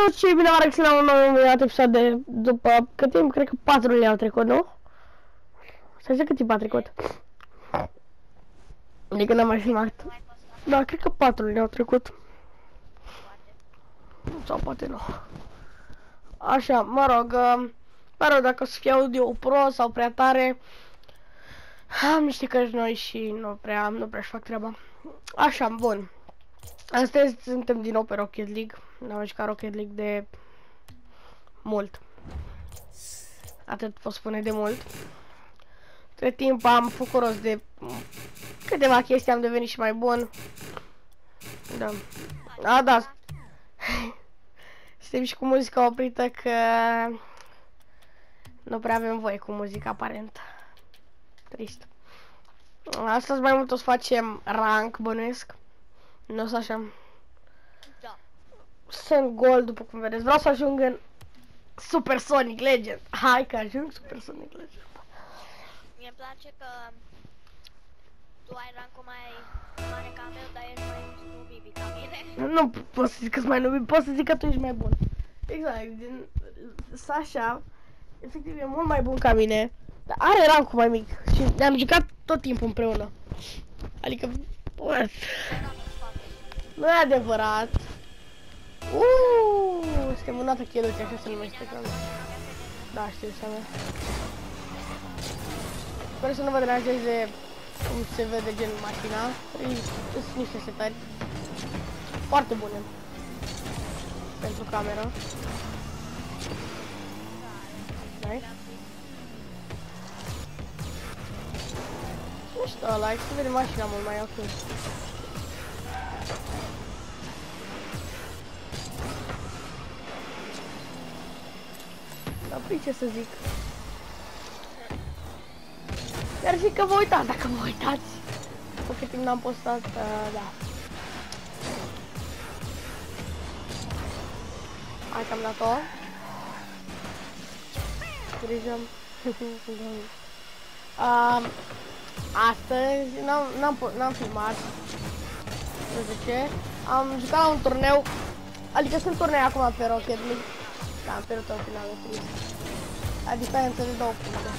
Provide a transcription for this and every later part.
toți și bine v-am regăsit la un nou episod de după cât timp, cred că 4 luni au trecut, nu? Să zic cât timp a trecut. De când am mai filmat. Da, cred că 4 luni au trecut. Sau poate nu. Așa, mă rog, dacă o să fie audio pro sau prea tare. Am niște căști noi și nu prea-și fac treaba. Așa, bun. Astăzi suntem din nou pe Rocket League. N-am jucat Rocket League de mult. Atât pot spune, de mult. Între timp am făcut rost de câteva chestii, am devenit și mai bun. Da. A, da. Suntem și cu muzica oprită că nu prea avem voie cu muzica, aparent. Trist. Astăzi mai mult o să facem rank, bănuiesc. Nu o să așa. Da. Sunt gold, după cum vedeți. Vreau să ajung în Super Sonic Legend. Hai că ajung Super Sonic Legend. Mie îmi place că tu ai rancul mai mare ca meu, dar ești mai nubibi ca mine. Nu pot să zic că-s mai nubi, pot să zic că tu ești mai bun. Exact, din Sasha, efectiv e mult mai bun ca mine, dar are rancul mai mic și ne-am jucat tot timpul împreună. Adică, what? Nu e adevărat. Suntem în cheluțe, așa se numește. Da, știu să mea. Sper să nu vă deranjeze cum se vede gen mașina. Sunt niște setări foarte bune pentru cameră. Dai. Nu știu ăla, se vede mașina mult mai ok. Dar păi ce să zic? Chiar zic că vă uitați, dacă vă uitați. După cât timp n-am postat, da. Hai că am dat-o. Grijă. Astăzi n-am filmat. Nu știu ce. Am jucat la un turneu. Adică sunt turnee acum pe Rocket League. Da, am pierdut în final, trist. A diferență de 2 puncte.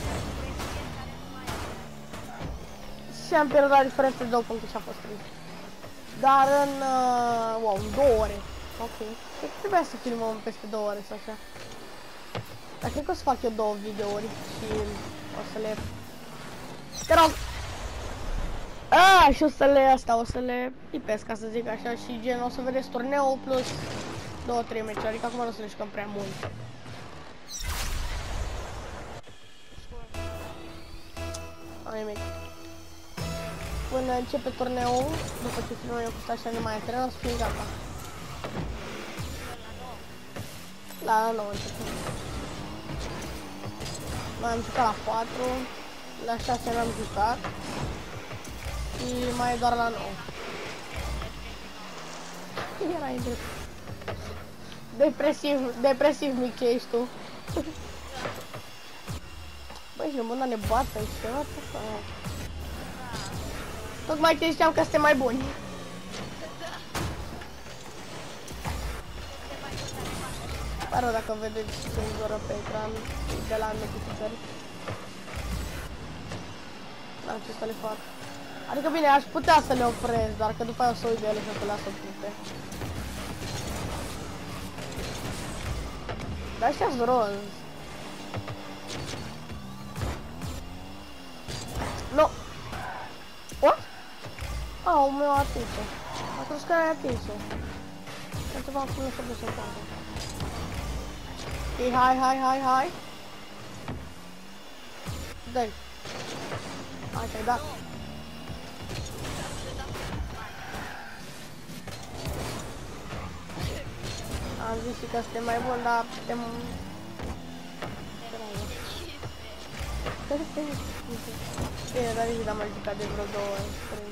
Și am pierdut la diferență de 2 puncte și a fost trist. Dar în, wow, 2 ore. Ok. Cred că trebuia să filmăm peste 2 ore sau așa. Dar cred că o să fac eu 2 videouri și o să le... Te rog! Și o să le pipesc, ca să zic așa, și gen o să vedeți turneul plus 2-3 meciuri, adică acum nu o să le jucăm prea mult. Nimic. Până începe turneul, după ce filmăm eu cu Sasha ne mai antrenăm, o să fim gata. La 9 începem. Mai am jucat la 4, la 6 n-am jucat și mai e doar la 9. Era indrept. Depresiv mic ce ești tu. Băi, ești nebun, dar ne bat aici, ceva asta. Tocmai te știam că suntem mai buni. Pare rău dacă vedeți singură pe ecran de la notificări. Dar ce să le fac? Adică bine, aș putea să le opresc, doar că după aia o să uit de ele și o să las oprite. Dar ăștia-s roz. Nu! What? Au, meu a atins-o. A crezut că ai atins-o. Am ceva acum nu s-a dus în față. Ok, hai. Dă-i. Hai că-i dat. Am zis și că suntem mai buni, dar suntem... Bine, dar nici n-am mai jucat de vreo 2 ori.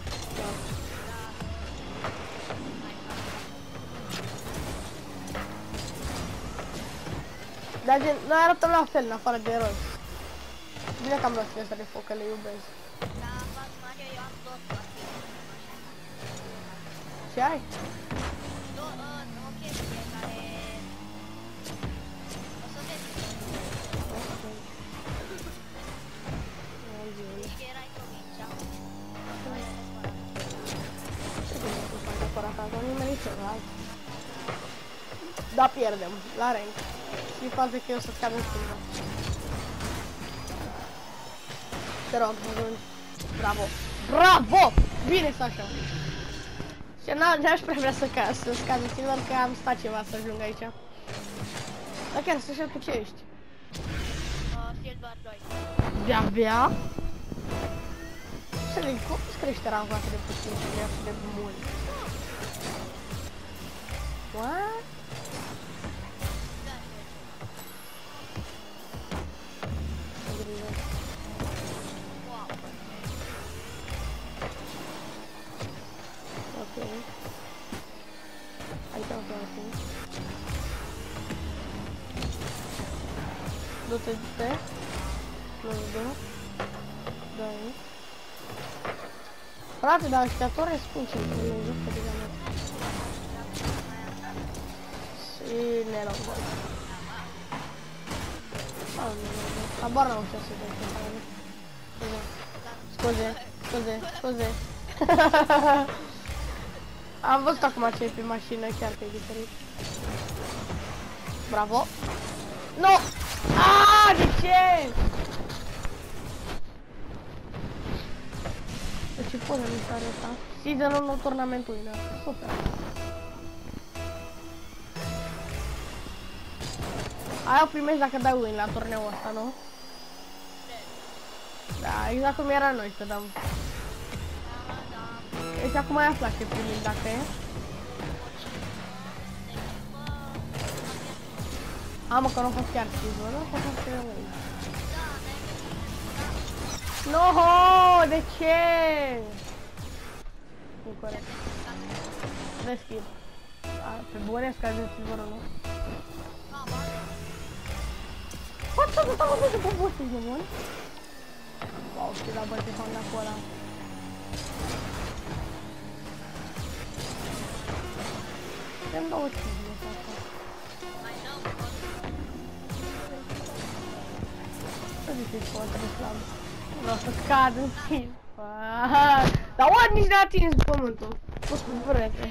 Dar gen, noi arătăm la fel, în afară de roz. Bine că am luat chestia de foc, că le iubesc. Da, fac Mario, eu am 2 chestii. Ce ai? O chestie care celălalt. Da, pierdem la rank. Și faze că eu să scad în stânga. Te rog, ajungi. Bravo! Bravo! Bine, Sasha! Și n-aș prea vrea să scad în silver, că am stat ceva să ajung aici. Dar chiar, Sasha, tu ce ești? Silver 2. De-abia? Să zic, cum îți crește rangul atât de puțin și atât de mult? What? Ok. Aici am făcut. Du-te, du-te. +2. Dai. Frate, dar ăștia tot răspund ce-mi Dumnezeu pe deja mea. Și nerobot. Habar n-am ce să fac. Scuze. Am văzut acum ce e pe mașină, chiar că e diferit. Bravo! Nu! Aaaa, de ce? De ce pot să mi stare asta? Season 1 turnamentul ăla. Super! Aia o primești dacă dai win la turneul ăsta, nu? Da, exact cum era noi să dăm. Deci acum ai aflat ce primim dacă e. Mă, că nu a fost chiar season, nu? A fost chiar win. Noho, de ce? Nu corect. Deschid. Pe bune scazi de silver, nu? Poate să stau cu de bobosi, de bun? Wow, știi la băte Honda cu ăla. Îmi dau o chestie asta. Să ziceți că o trebuie slab. Vreau să scad în timp. Dar oare nici n-a atins pământul. Fost cu vrete.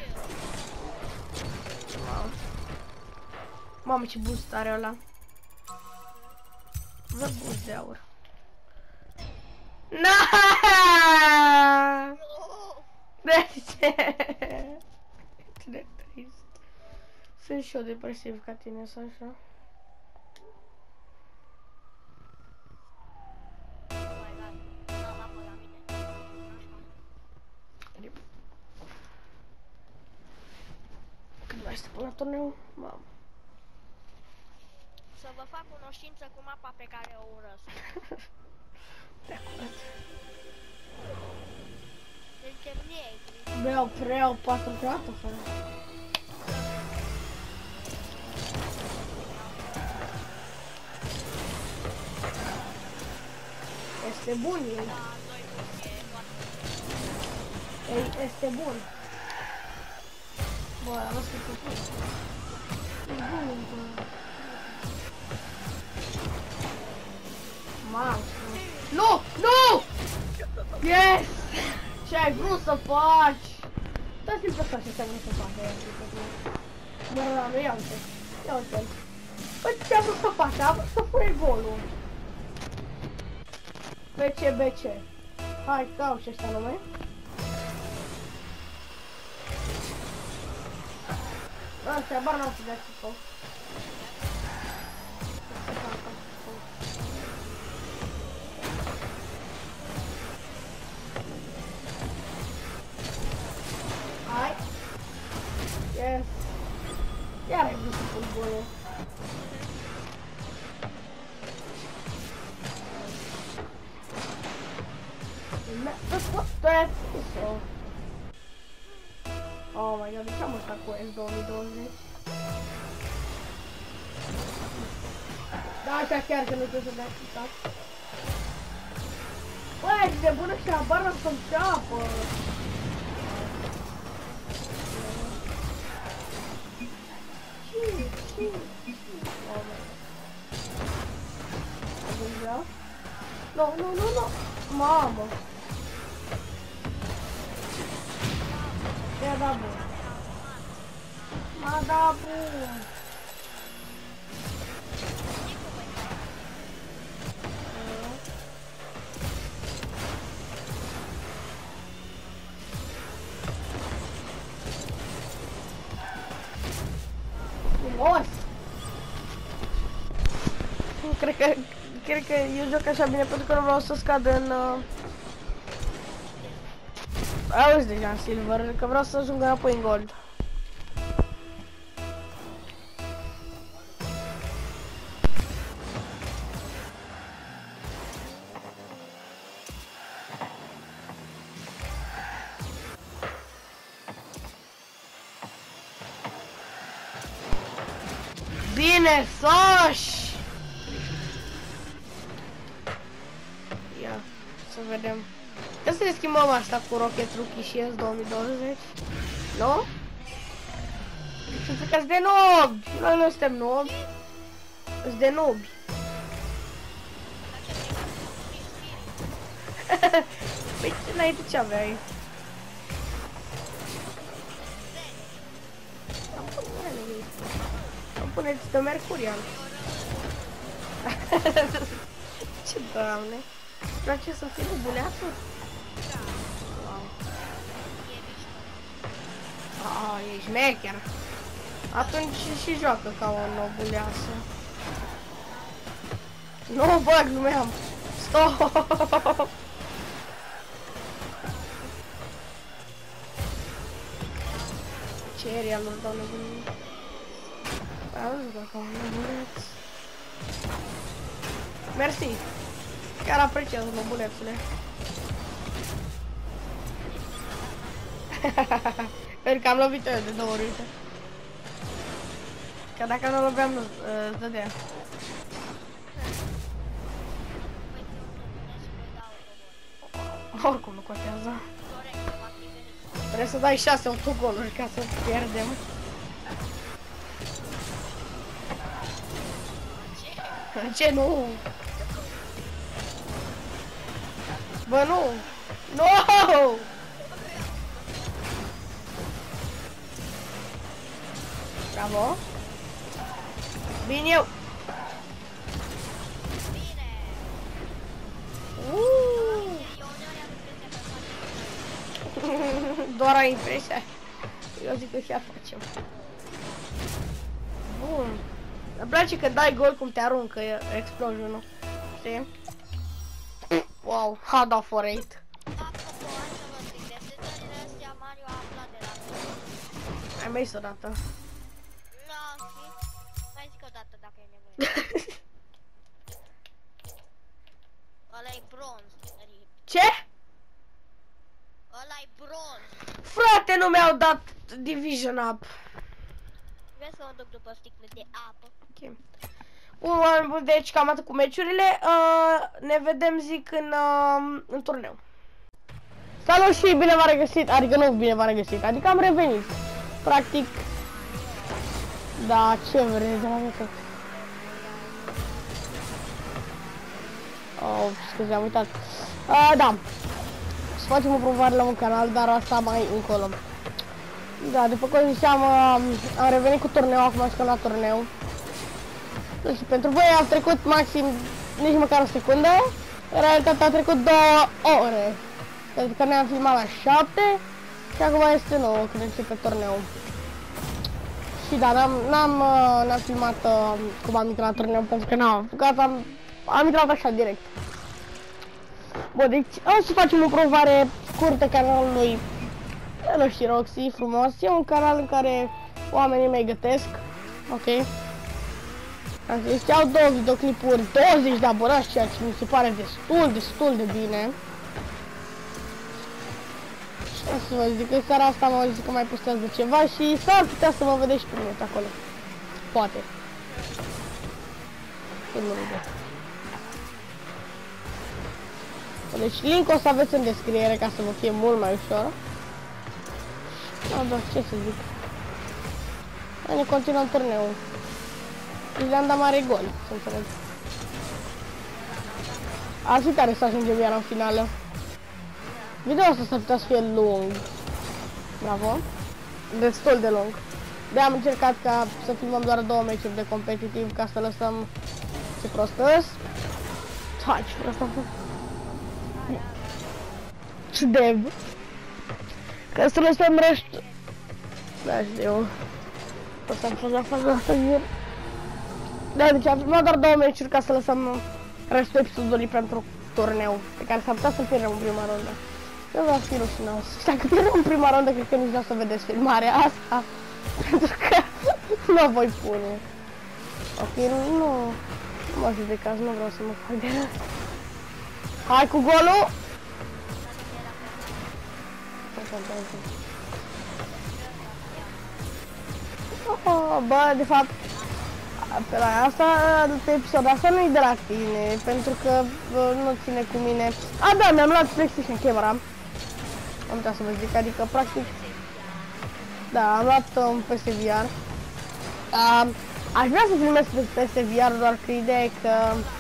Mamă, ce boost are ăla. Vă boost de aur. Naaaa! De ce? Ce de trist. Sunt și eu depresiv ca tine, Sasha. Când mai este până la turneu? Mamă. Să vă fac cunoștință cu mapa pe care o urăsc. De acord. Suntem negri. Vreau 4 joate fără. Este bun el. Ei, este bun. Bă, am văzut că e bun. E bun, bă. Mamă. Nu! Nu! Yes! Ce ai vrut să faci? Da, simplu așa ce ți-am vrut să fac. Mă rog, ia uite. Ia uite. Păi ce-am vrut să faci? Am vrut să fure golul. BC. Hai, dau și ăștia nume. Ăștia, bar n-au să dea ce fac. Hai. Yes. Iar ai vrut să pun golul. Oh my god, de ce am ăsta cu S 2020? Da, așa chiar că nu trebuie să dea citat. Băi, ești de bună și abar n-am să-mi ceapă. Ce? Oh my god. Nu. Mamă. Ia da bun. A, da, bun. Frumos! Cred că eu joc așa bine pentru că nu vreau să scad în... Auzi deja în silver, că vreau să ajung înapoi în gold. Bine, Soș! Ia, să vedem. Ia să ne schimbăm asta cu Rocket Rookie și S 2020. Nu? Sunt că-s de nobi! Noi nu suntem nobi. Sunt de nobi. Păi înainte ce aveai? Puneți de Mercurial. Ce doamne. Îți place să fii nubuleață? Wow. E șmecher. Atunci și joacă ca o nobuleasă. Nu, bă, glumeam. Stop! Ce aerialuri dau nebunii? Auzi, ca un nobuleț. Mersi. Chiar apreciez nobulețule. Pentru că am lovit eu de 2 ori, uite. Că dacă nu loveam, nu dădea. Oricum nu contează. Trebuie să dai 6 autogoluri ca să pierdem. Ce nu? Bă, nu! No! Bravo! Bine eu! Doar ai impresia. Eu zic că chiar facem. Bun. Îmi place că dai gol cum te aruncă explosionul. Știi? Wow, how da for 8. Ai mai zis odată. Mai zic odată dacă e nevoie. Ăla-i bronz. Ce? Ăla-i bronz. Frate, nu mi-au dat Division Up. Vreau să mă duc după sticle de apă. Ok. Bun, deci cam atât cu meciurile. Ne vedem, zic, în turneu. Salut și bine v-am regăsit, adică nu bine v-am regăsit, adică am revenit. Practic. Da, ce vreți de la mine? Oh, scuze, am uitat. Da. Să facem o promovare la un canal, dar asta mai încolo. Da, după cum ziceam, am revenit cu turneu, acum și la turneu. Și pentru voi a trecut maxim nici măcar o secundă. În realitate a trecut 2 ore. Pentru că ne-am filmat la 7 și acum este 9 când începe turneu. Și da, n-am filmat cum am intrat la turneu pentru că n-am apucat, am intrat așa direct. Bun, deci o să facem o promovare scurtă canalului Elo și Roxy, frumos. E un canal în care oamenii mei gătesc, ok? Deci au 2 videoclipuri, 20 de abonați, ceea ce mi se pare destul de bine. Și o să vă zic că seara asta mă zic că mai postează ceva și s-ar putea să mă vedeți și pe mine acolo. Poate. Nu vedeți. Deci link o să aveți în descriere ca să vă fie mult mai ușor. Da, ce să zic. Ne continuăm turneul. Deci le-am dat mare gol, să înțeleg. Ar fi tare să ajungem iar în finală. Videoul ăsta s-ar putea să fie lung. Bravo. Destul de lung. De-am încercat ca să filmăm doar 2 meciuri de competitiv ca să lăsăm ce prostăs. Hai, ce prost am fost. Ce dev. Ca să lăsăm restul. Da, știu. O să-mi fost la faza asta ieri. Da, deci am filmat doar 2 meciuri ca să lăsăm restul episodului pentru turneu, pe care s-ar putea să-l pierdem în prima rundă. Eu va fi rușinos. Și dacă pierdem în prima rundă, cred că nici nu o să vedeți filmarea asta. Pentru că nu o voi pune. Ok, nu mă judecați, nu vreau să mă fac de râs. Hai cu golul! Oh, bă, de fapt, pe la asta, pe episodul asta nu-i de la tine, pentru că nu ține cu mine. A, da, mi-am luat PlayStation camera. Am putea să vă zic, adică, practic, da, am luat un PSVR. Aș vrea să filmez pe PSVR, doar că ideea e că...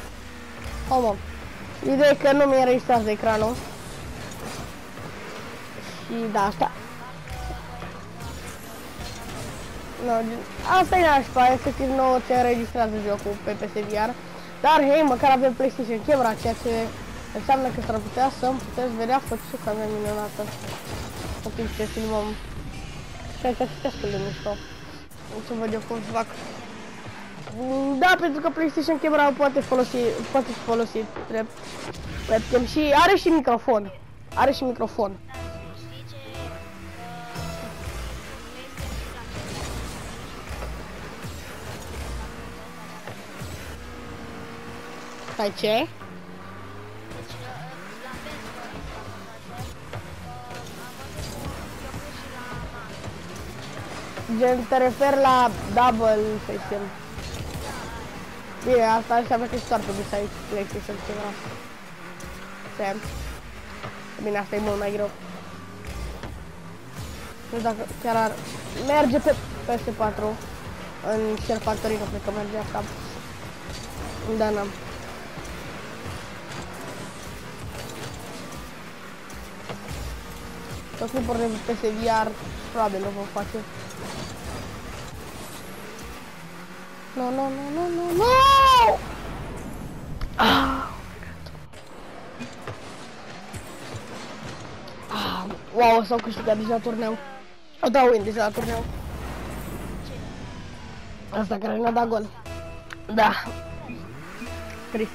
Ideea e că nu mi-e înregistrat de ecranul. Și da, asta. No, asta e nașpa, efectiv nu ți înregistrează jocul pe PSVR. Dar hei, măcar avem PlayStation camera, ceea ce înseamnă că s-ar putea să puteți vedea făciuca mea minunată. În timp ce filmăm. Ceea ce ar fi destul de mișto. O să văd eu cum să fac. Da, pentru că PlayStation camera poate fi folosit drept webcam și are și microfon. Are și microfon. Stai, ce? Deci, la Best Gen, te referi la double session. Bine, asta înseamnă că și doar trebuie să ai PlayStation ceva. Sam. Bine, asta e mult mai greu. Nu știu dacă chiar ar merge pe PS4 în Share Factory, nu cred că merge asta. Da, n-am. Tot nu pornim pe PSVR, probabil nu vom face. No. Wow, s-au câștigat deja turneu. O dau win deja la turneu. Asta care ne-a dat gol. Da. Trist.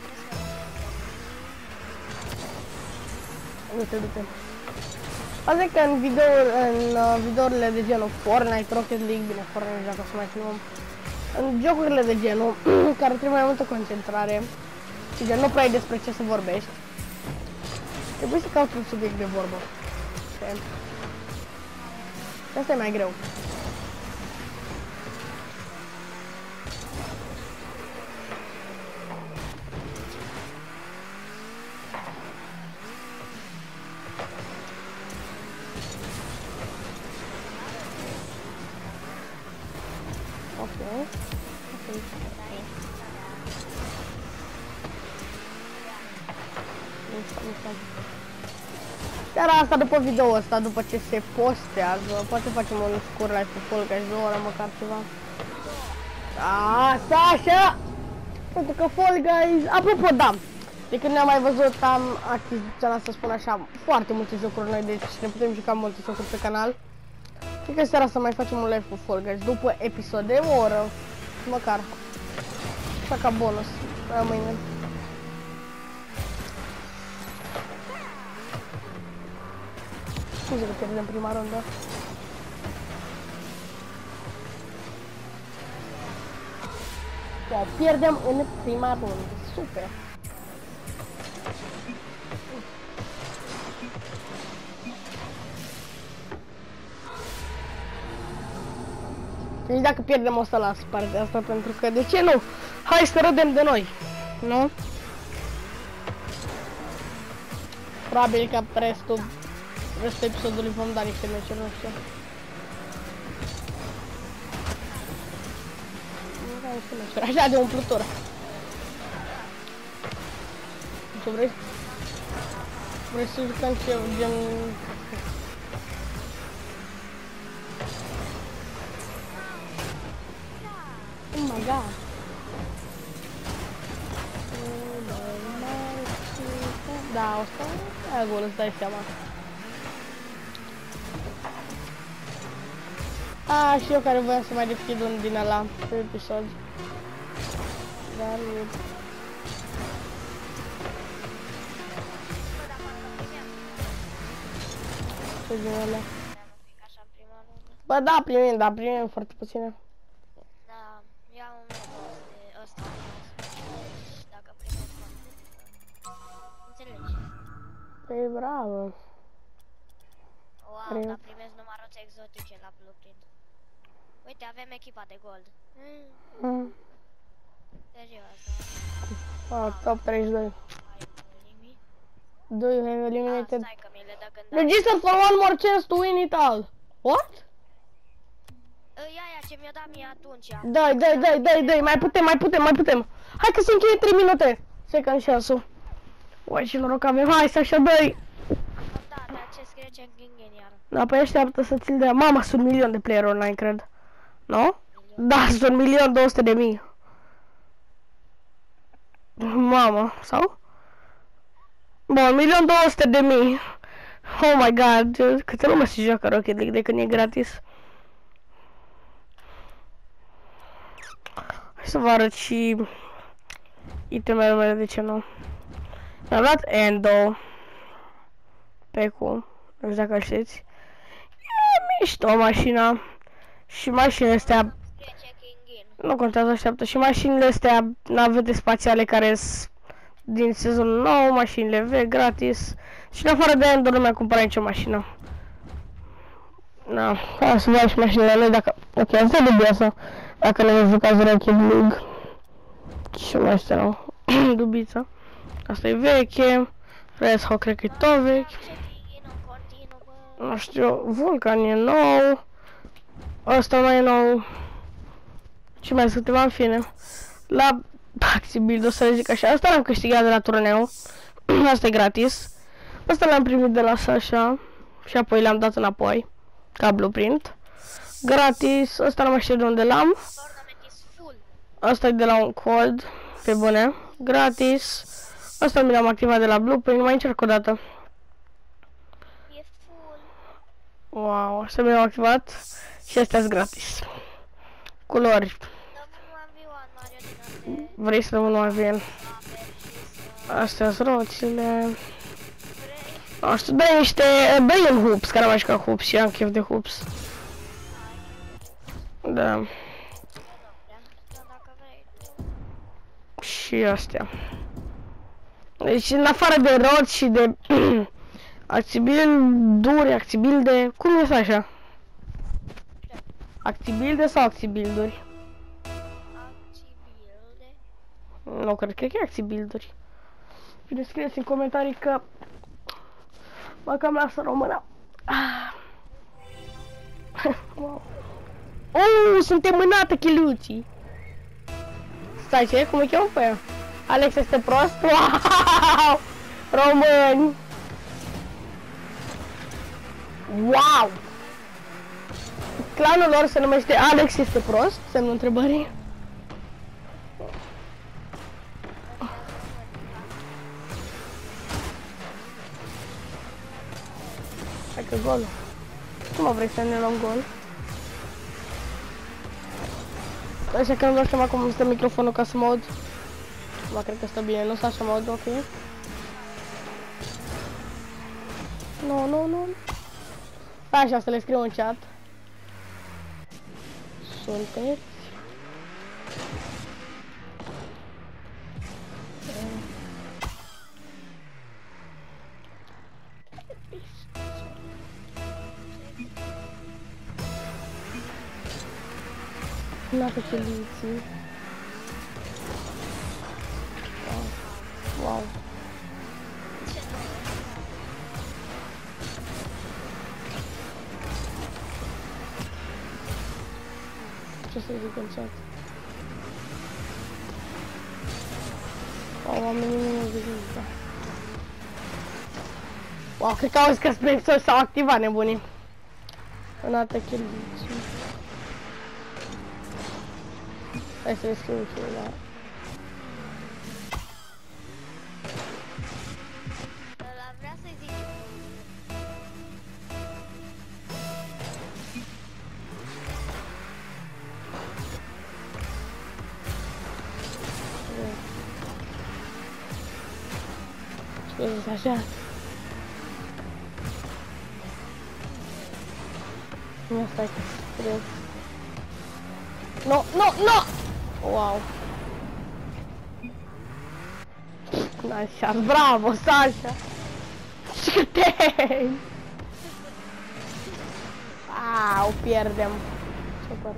Du-te. Asta e că în videourile de genul Fortnite, Rocket League, bine, Fortnite dacă o să mai filmăm. În jocurile de genul, care trebuie mai multă concentrare și gen nu prea ai despre ce să vorbești, trebuie să cauți un subiect de vorbă. Asta e mai greu. Chiar asta după video ăsta, după ce se postează, poate facem un scurt live cu Fall Guys 2 ore, măcar ceva. Asta așa! Pentru că Fall Guys, apropo, da, de când ne-am mai văzut am achiziționat, să spun așa, foarte multe jocuri noi, deci ne putem juca multe jocuri pe canal. Cred că seara să mai facem un live cu Fall Guys după episoade, o oră, măcar. Așa ca bonus, la mâine. Scuze că pierdem prima rundă. Wow, pierdem în prima rundă. Super. Deci dacă pierdem o să las partea asta, pentru că de ce nu? Hai să râdem de noi, nu? Probabil că restul episodului vom da niște meciuri, nu știu. Așa de umplutură. Ce vrei? Vrei să jucăm și eu, gen... my god. Da, asta e bun, îți dai seama. Și eu care voiam să mai deschid unul din ăla pe episod. Dar nu. Ce din alea? Bă, da, primim foarte puține. Da, iau un de ăsta. Dacă primesc foarte. Înțelegi? Păi, bravo. Wow, dar primesc numai roți exotice la blueprint. Uite, avem echipa de gold. Serios, da? Top 32. Do you have eliminated? Stai că mi le dă când Register for one more chance to win it all. What? Ia ce mi-a dat mie atunci. Dai, mai putem. Hai că se încheie 3 minute. Second chance-ul. Uai, ce noroc avem, hai să așa, dai. Da, dar ce scrie ce Gingen iară? Da, păi așteaptă să ți-l dea. Mama, sunt 1 milion de player online, cred. Nu? Da, sunt 1.200.000. Mama, sau? Bun, 1.200.000. Oh my god, câte lume se joacă Rocket League de când e gratis. Hai să vă arăt și itemele mele, de ce nu. Mi-am luat Endo Pecu, nu știu dacă știți. E mișto mașina. Și mașinile astea, nu contează, așteaptă. Și mașinile astea, navete spațiale care sunt din sezonul nou, mașinile vechi, gratis. Și în afară de aia nu mi-a cumpărat nicio mașină. Na, hai să vedem și mașinile noi dacă... Ok, asta e dubioasă. Dacă nu jucați Rocket League. Ce mai este nou? Dubița. Asta e veche. Redhawk cred că e tot vechi. Nu știu, Vulcan e nou. Asta mai e nou. Ce mai sunt câteva în fine. La Axibuild, o să le zic așa. Asta l-am câștigat de la turneu. Asta e gratis. Asta l-am primit de la Sasha. Și apoi le-am dat înapoi. Ca blueprint. Gratis. Asta nu mai știu de unde l-am. Asta e de la un cod. Pe bune. Gratis. Asta mi l-am activat de la blueprint. Mai încerc o dată. Wow, asta mi l-am activat. Și astea sunt gratis. Culori. Vrei să rămân mai bine? Astea sunt roțile. Nu știu, dai niște... Dai un hoops, care am mai jucat hoops și am chef de hoops. Da. Și astea. Deci în afară de roți și de... acțibuilduri, acțibuilde... Cum este așa? Acțibuilde sau acțibuilduri? Nu, cred că e acțibuilduri. Bine, scrieți în comentarii că mă cam lasă româna. Wow. Suntem în atachiluții. Stai, ce? Cum îi cheamă pe ea? Alex este prost? Wow! Români! Wow! Clanul lor se numește Alex este prost? Semnul întrebării. Hai că golul. Cum vrei să ne luăm gol? Așa că nu dau seama cum stă microfonul ca să mă aud. Ba, cred că stă bine, nu stă așa mă aud, ok? Nu. Așa, să le scriu în chat. Sunteți? N-are cheliții. Wow. Ce să zic în chat? Wow, oamenii nu zic nimic. Wow, cred că auzi că spre s-au activat nebunii. În altă cheliții. Hai să le schimb și eu, da. Ăla vrea să-i zici. Ce zici așa? Nu, stai că trebuie. No! Wow. Așa, bravo, Sasha! Șutei! O pierdem. Super.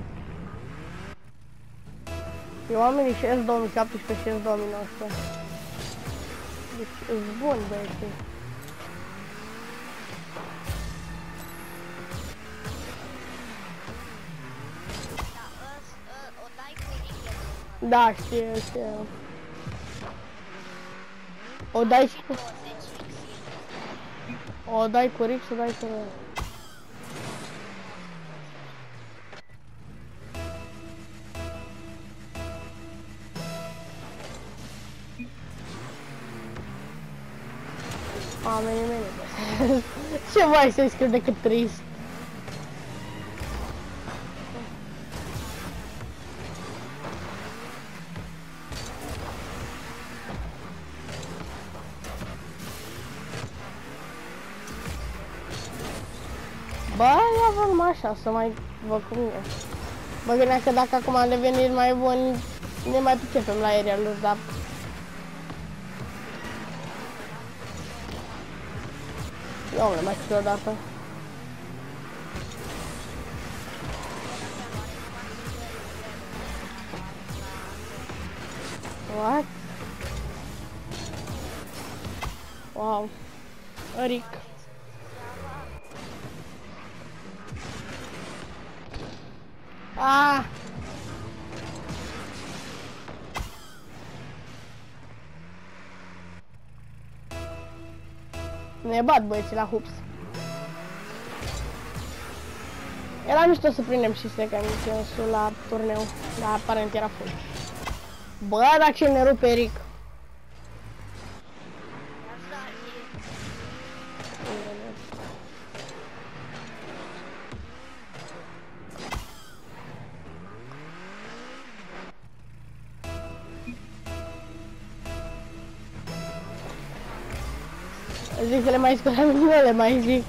Eu oamenii și S 2017 și S 2019. Deci, îți bun, băieții. Da, știu. O dai cu... O dai cu Rick și o dai cu... Oamenii mei. Ce mai să-i scriu decât trist? Bă, ia vă numai așa, să mai văd cum e. Mă gândeam că dacă acum am devenit mai bun, ne mai pricepem la aerialuri, dar... Eu le mai știu odată. What? Wow. Rick. Ne bat băieții la hoops. Era mișto să prindem și second chance-ul la turneu, dar aparent era full. Bă, dacă ne rupe Rick. Zic să le mai scoate, nu le mai zic.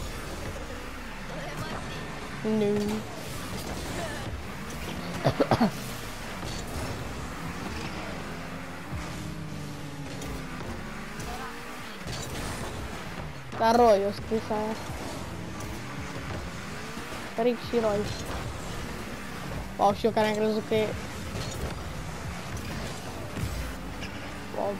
Nu. Dar Roy o scris aia. Rick și Roy. Wow, și eu care am crezut că e... Wow.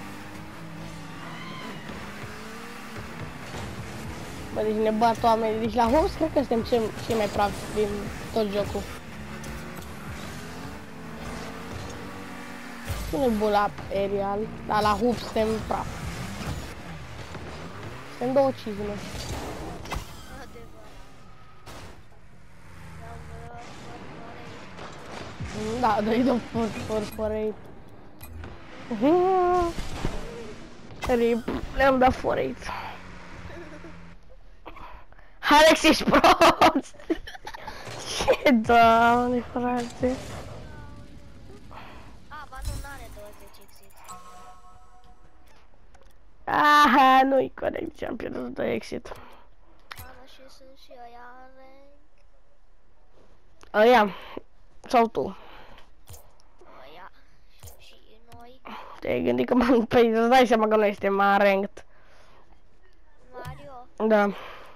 Bă, deci ne bat oamenii, deci la hoops cred că suntem cei mai pravi din tot jocul. Nu e bun la aerial, dar la hoops suntem pravi. Suntem două cizme. Da, dă-i dă for 8. Rip, le-am dat for 8. Alex, ești prost! Ce doamne, frate! Ba nu, n-are 20 exit. Aha, nu-i corect, ce-am pierdut 2 exit. Mamă, și sunt și ăia în rank. Ăia, sau tu? Ăia, și noi. Te-ai gândit că m-am... Păi, îți dai seama că noi suntem ranked. Mario? Da.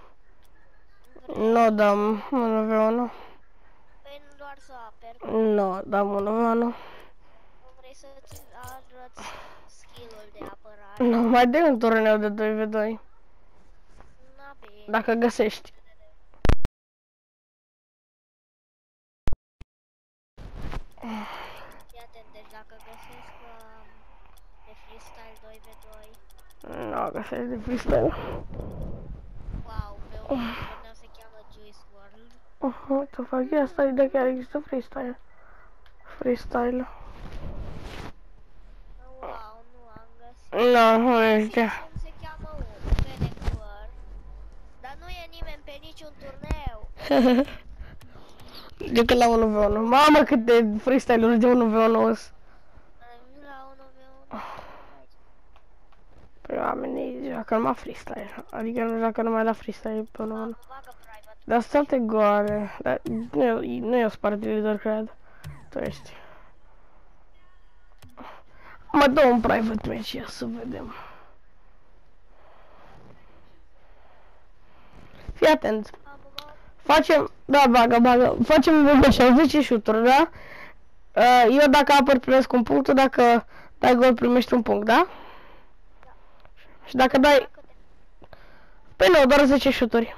Nu dăm 1v1. Păi nu doar să aperi. Nu dăm 1v1. Nu vrei să-ți arăți skill-ul de apărare. Nu, mai de un turneu de 2v2. N-avei. Dacă găsești. Fii atent, deci dacă găsesc de freestyle 2v2. Nu găsești de freestyle. Wow, pe o pornea se cheamă Juice WRLD. Uite, fac asta, de chiar există freestyle. Freestyle. Nu este. Cum se cheamă unul, Fenecur. Dar nu e nimeni pe niciun turneu. Decât la 1v1. Mamă, cât de freestyle-uri de 1v1 -s. La 1v1. Păi oamenii joacă numai freestyle. Adică nu joacă numai la freestyle pe 1v1. Bagă private. Dar sunt toate goale. Dar nu eu sunt partidar, cred. Tu ești. Mă dă un private match, ia să vedem. Fii atent. Facem, da, bagă. Facem așa 10 shoot-uri, da? Eu dacă apăr primesc un punct, tu dacă dai gol primești un punct, da? Și dacă dai... Păi nu, doar 10 shoot-uri.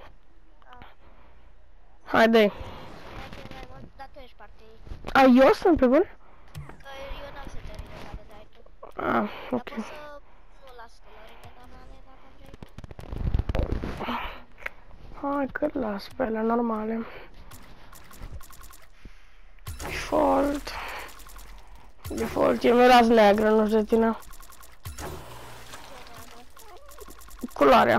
Hai, dai. Dar tu ești partid. A, eu sunt pe bun? Că eu n-am să termin care dai tu. Ah, ok. Dar poți să nu las călările normale dacă vrei. Hai că las pe ele normale. Default, e miraz neagră, nu știu de tine. Culoarea.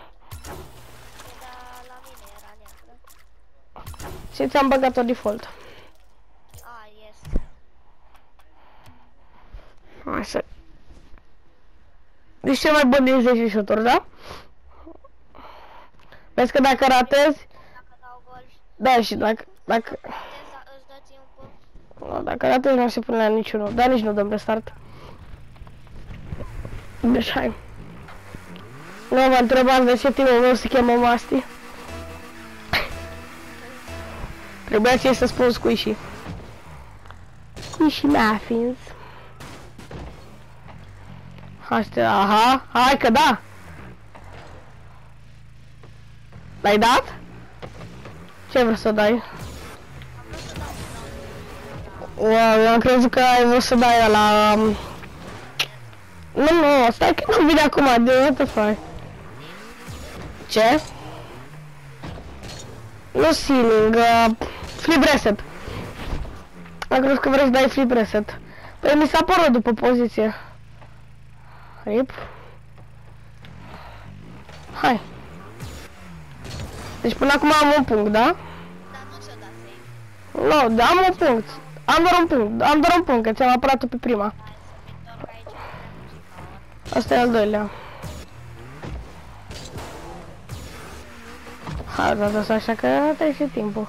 Dar la mine era neagră. Și ți-am băgat-o default. Yes. Hai să... Deci cel mai bun din 10 shoot-uri, da? Vezi că dacă ratezi... Dacă dau gol, Da, și dacă... îți dă ție un punct. Nu, dacă ratezi nu se pune la niciunul, dar nici nu dăm restart. Deci hai. Nu mă întrebați de ce timul meu se cheamă Masti. Trebuia ție să spun Squishy. Squishy Muffins. Aha, hai că da! L-ai dat? Ce vrei să dai? Wow, eu am crezut că ai vrut să dai la... Nu, stai că nu vine acum, de what the fuck? Ce? Nu ceiling, flip reset. Am crezut că vrei să dai flip reset. Păi mi s-a părut după poziție. Rip. Hai. Deci până acum am un punct, da? Dar nu ți-o da save. Nu, da, am un punct. Am doar un punct, că ți-am apărat-o pe prima. Hai să mi întorc aici. Asta e al doilea. Hai, da, așa că trebuie și timpul.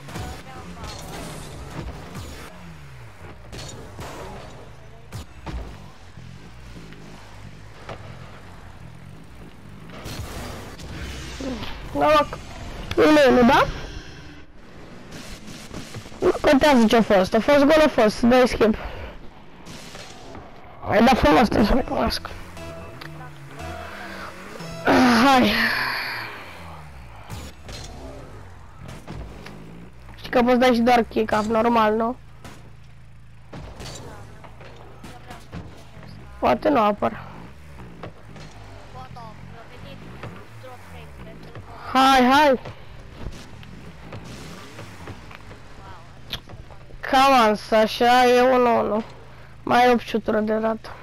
Noroc. 1-1, da? Nu contează ce a fost. A fost gol, a fost. Dai skip. Ai dat frumos, trebuie să recunosc. Hai. Știi că poți dai și doar kick-off, normal, nu? Poate nu apăr. Hai. Cam ans, așa e 1-1. Mai 8 shoot-uri de dat.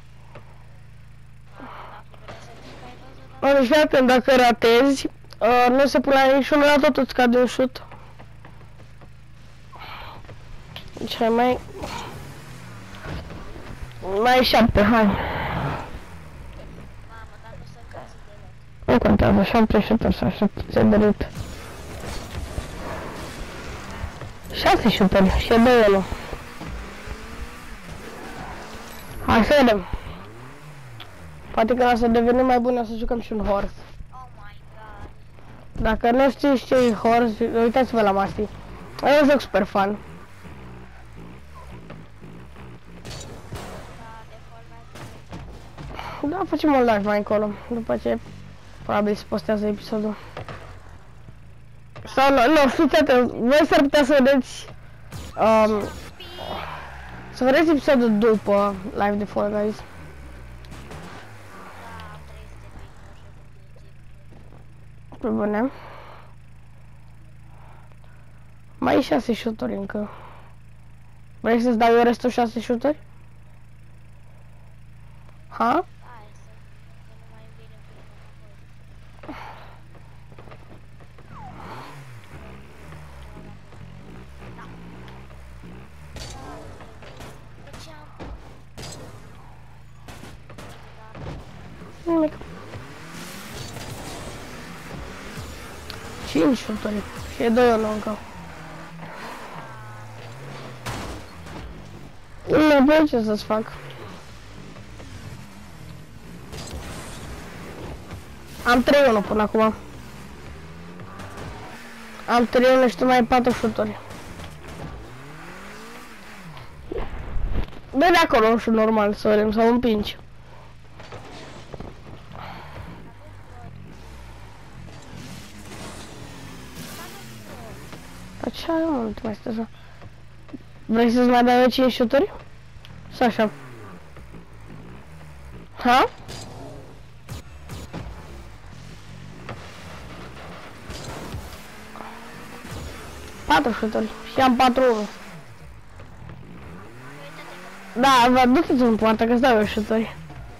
Deci fii atent, dacă ratezi, nu se pune la niciunul, la tot îți cade un shoot. Deci hai mai 7, hai. Mamă, dar nu sunt cazul deloc. Nu contează, 7 shoot-uri sau 7 de rit. 6 shoot-uri și e 2-1. Hai să vedem. Poate că o să devenim mai buni, o să jucăm și un horse. Oh my god. Dacă nu știți ce e horse, uitați-vă la Masti. E un joc super fun. Da, facem un live mai încolo, după ce probabil se postează episodul. Sau nu, fiți atenți, voi s-ar putea să vedeți să vedeți episodul după live de Fall Guys. Pe bune. Mai e 6 shoot-uri încă. Vrei să-ți dau eu restul 6 shoot-uri? Ha? Hai. nimic. 5 șuturi și e 2-1 încă. Nu știu ce să-ți fac. Am 3-1 până acum. Am 3-1 și tu mai ai 4 șuturi. Dă de acolo un șut normal să vedem, sau împingi. Dar ce ai, mă, nu te mai stai așa? Vrei să-ți mai dai 5 șuturi? Sau așa? Ha? Patru șuturi și am 4-1. Da, vă du-te în poartă că-ți dau eu șuturi.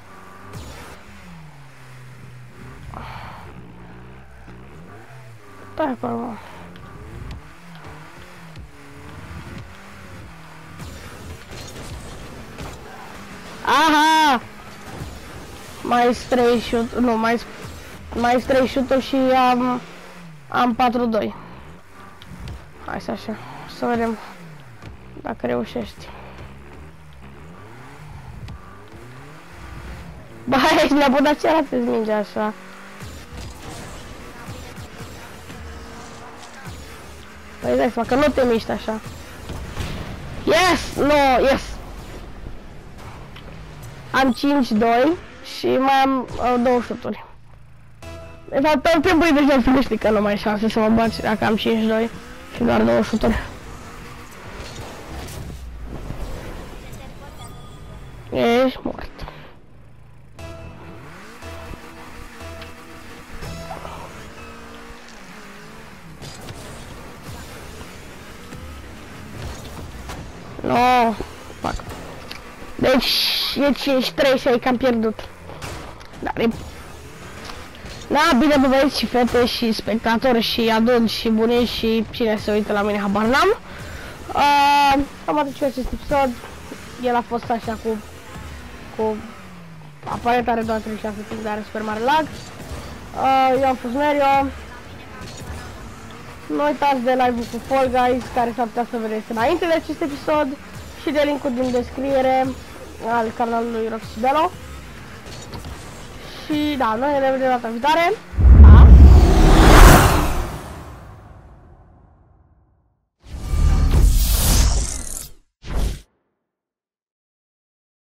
Stai acolo, mă. Aha! Mai 3 șuturi, nu, mai 3 șuturi și am 4-2. Hai să așa, să vedem dacă reușești. Bă, ești nebunat, ce arată-ți mingea așa? Păi dai seama că nu te miști așa. Yes! No, yes! Am 5-2 și mai am 2 șuturi. De fapt, tot timpul e deja să știi că nu mai ai șanse să mă bați dacă am 5-2 și doar 2 șuturi. Ești mort. No, fac. Deci e 5-3 și ai cam pierdut. Dar e... Da, bine vă băieți și fete și spectatori și adulți și bunici și cine se uită la mine, habar n-am. Am adus acest episod. El a fost așa cu aparent are doar 36 timp, dar are super mare lag. Eu am fost Merio. Nu uitați de live-ul cu Fall Guys, care s-ar putea să vedeți înainte de acest episod, și de link-ul din descriere al canalului Roxy Bello. Și da, noi ne vedem data viitoare.